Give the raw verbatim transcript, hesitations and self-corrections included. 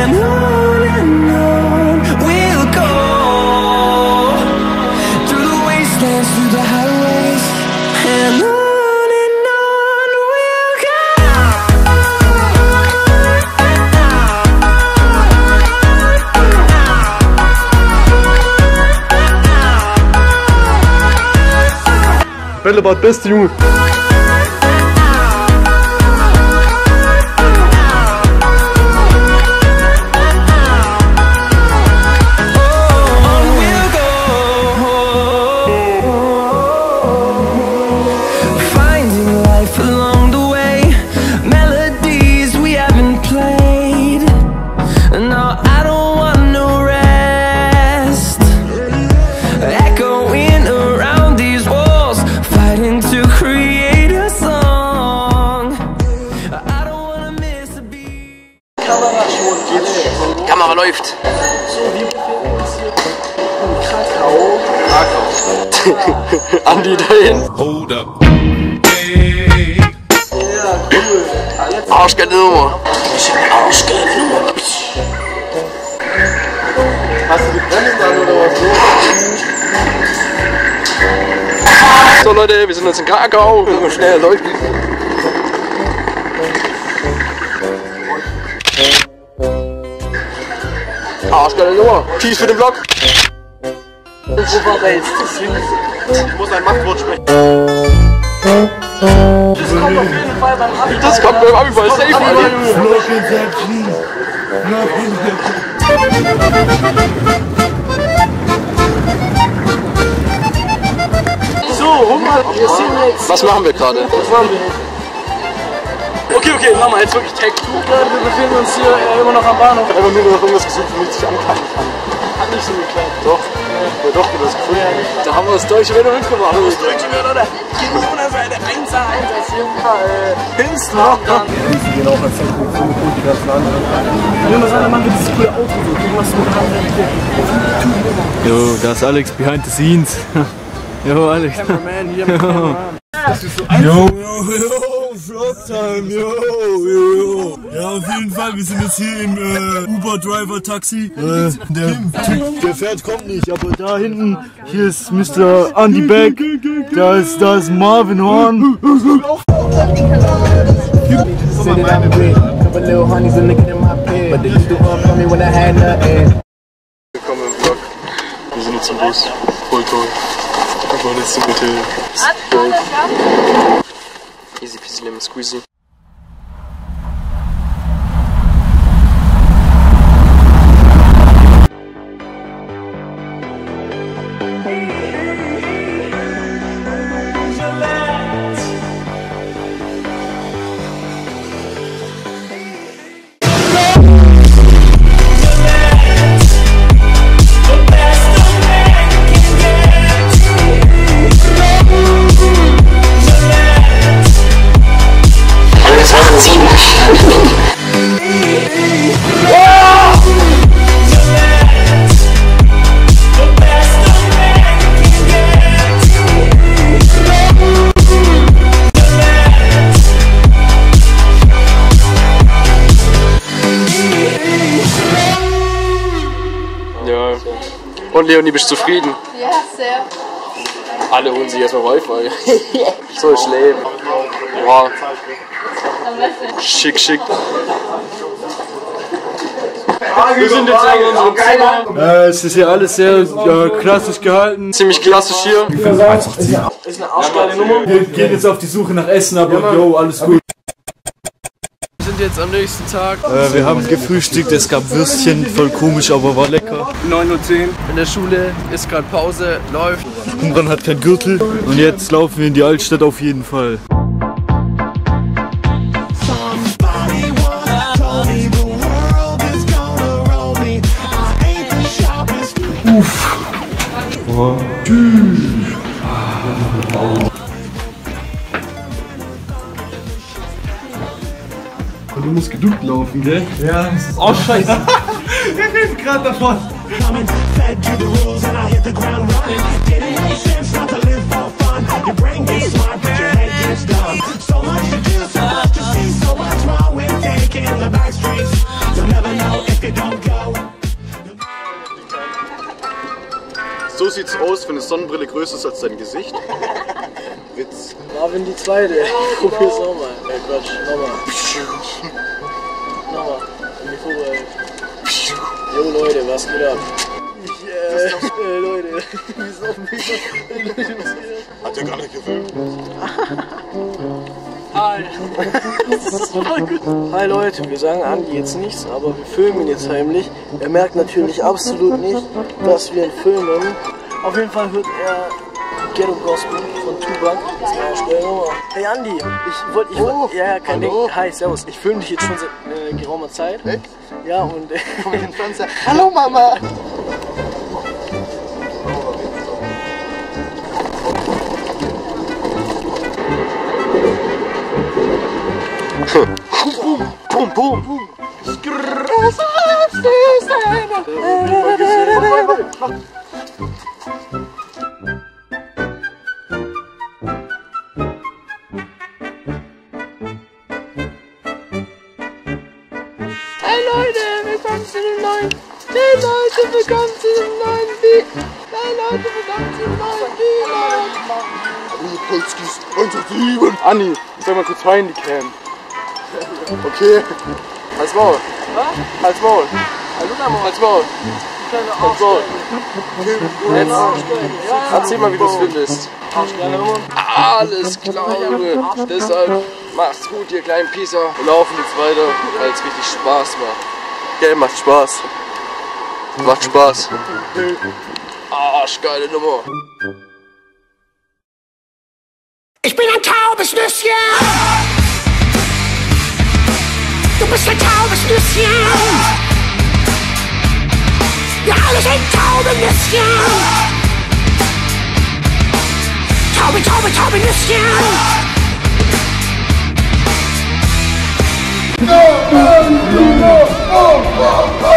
and on and on we'll go, through the wastelands, through the highways, and on. Bällebad, beste Junge. Kamera läuft. So, wir befinden uns hier in Krakau. Krakau. Andi dahin. Hold up. Hey. Ja, cool. Arschgeile Nummer. Arschgeile Nummer. Hast du die Bremsen an oder was? So Leute, wir sind jetzt in Krakau. So schnell läuft. Arschgeile Nummer. Peace für den Vlog. Wo war der jetzt? Ich muss ein Machtwort sprechen. Das kommt auf jeden Fall beim Abi. Das kommt beim Abi bei Safe. So, Hunger, wir sind jetzt. Was machen wir gerade? Was machen wir? Okay, okay, machen wir jetzt wirklich Tag zwei. Wir befinden uns hier äh, immer noch am Bahnhof. Ich habe nur noch irgendwas gesucht, womit ich ankacken kann. Hat nicht so geklappt. Doch. Ja, doch, du hast gefunden. Ja, da haben wir das deutsche Wetter mitgemacht. Das deutsche Wetter, oder? Corona-Seite eins A eins als hier. Hilfst du noch? Ja, die gehen auch als Zentrum für die ganzen anderen. Ich will mal sagen, Mann, das ist coole Auto. Du machst mit anderen. Jo, da ist Alex behind the scenes. Jo, Alex. Cameraman hier mit Cameraman. Das ist so Jo, jo, jo, Vlogtime, jo, jo, jo. Ja, auf jeden Fall, wir sind jetzt hier im äh, Uber-Driver-Taxi. Äh, der Typ, der fährt, kommt nicht, aber da hinten, hier ist Mister Andy Beck, da ist, da ist Marvin Horn. Willkommen im Vlog. Wir sind jetzt im Bus. Voll toll. Wir wollen jetzt zum Hotel. Easy peasy lemon squeezy. Ja. Und Leonie, bist du zufrieden? Ja, sehr. Alle holen sich erstmal Wi-Fi. So ist Leben. Wow. Schick, schick. Wir sind jetzt in unserem Zimmer. Äh, es ist hier alles sehr äh, klassisch gehalten. Ziemlich klassisch hier. Ist eine arschgeile Nummer. Wir gehen jetzt auf die Suche nach Essen, aber jo, alles gut. Wir sind jetzt am nächsten Tag. Äh, wir haben gefrühstückt, es gab Würstchen, voll komisch, aber war lecker. neun Uhr zehn. In der Schule ist gerade Pause, läuft. Umran hat keinen Gürtel und jetzt laufen wir in die Altstadt auf jeden Fall. Uff. Oh. Und du musst geduckt laufen, gell? Ja, das ist auch scheiße. Wir reden gerade davon. So much to do, so much to see, so much more we're taking the back streets. You'll never know. So sieht's aus, wenn eine Sonnenbrille größer ist als dein Gesicht. Witz. Marvin die zweite. Probier's nochmal. Äh, Quatsch, nochmal. Nochmal. In die Vorbereitung. Jo Leute, was geht ab? Ich, äh, äh Leute, wie ist auf dem Weg? Leute, was geht ab? Hat er gar nicht gefilmt. Hi. Das ist voll gut. Hi Leute, wir sagen Andi jetzt nichts, aber wir filmen jetzt heimlich. Er merkt natürlich absolut nicht, dass wir ihn filmen. Auf jeden Fall hört er Ghetto Gospel von Tupac. Das ist meine Stelle. Hey Andi, ich wollte, ich wollte, oh, ja, ja, kein hallo. Ding. Hi, servus. Ich filme dich jetzt schon seit äh, geraumer Zeit. Echt? Ja, und äh, komm in den Fernseher. Hallo Mama! Boom, boom, boom. Hey Leute, willkommen zu dem neuen. Hey Leute, willkommen zu dem neuen Beat. Hey Leute, willkommen zu dem neuen Beat. Polskis eins und sieben. Andi, sag mal kurz rein die Cam. Okay. Halt's Maul. Was? Halt's Maul. Halt's Maul. Halt's Maul. Jetzt erzähl mal, wie du es findest. Alles klar, Junge. Deshalb macht's gut, ihr kleinen Pieser. Wir laufen jetzt weiter, weil es richtig Spaß macht. Gell, macht Spaß. Macht Spaß. Arschgeile Nummer. Ich bin ein taubes Nüsschen. Du bist ein taubes Nüsschen. Wir alle sind taube Nüsschen. Taube, taube, taube Nüsschen. No, no, no, no, no, no, no.